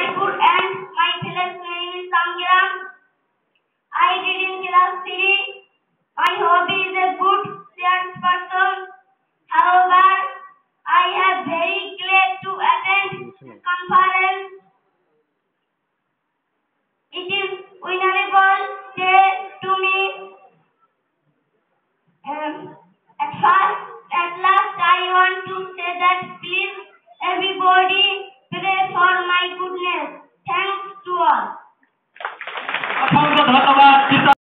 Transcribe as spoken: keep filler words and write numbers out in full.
very good and my fellow name is Sangiram. I read in class three. My hobby is a good dance.